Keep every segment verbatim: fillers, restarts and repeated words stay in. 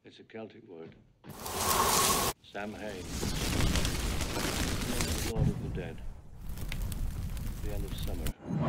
It's a Celtic word. Samhain. Lord of the Dead. The end of summer.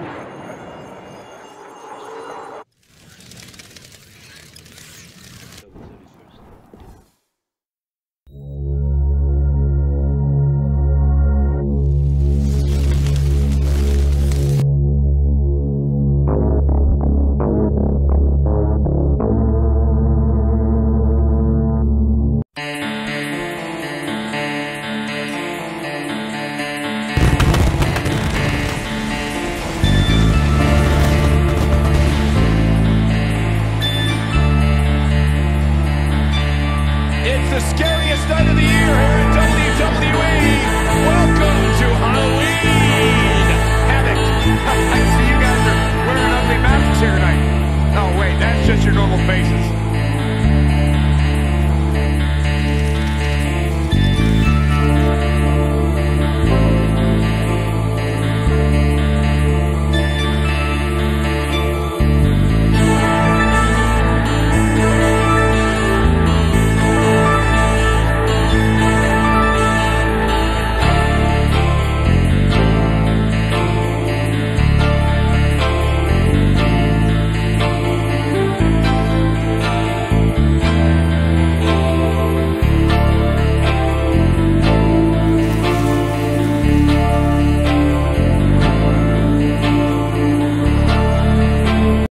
The scariest night of the year here in W W E. Welcome to Halloween Havoc. I see you guys are wearing ugly masks here tonight. Oh wait, that's just your normal faces.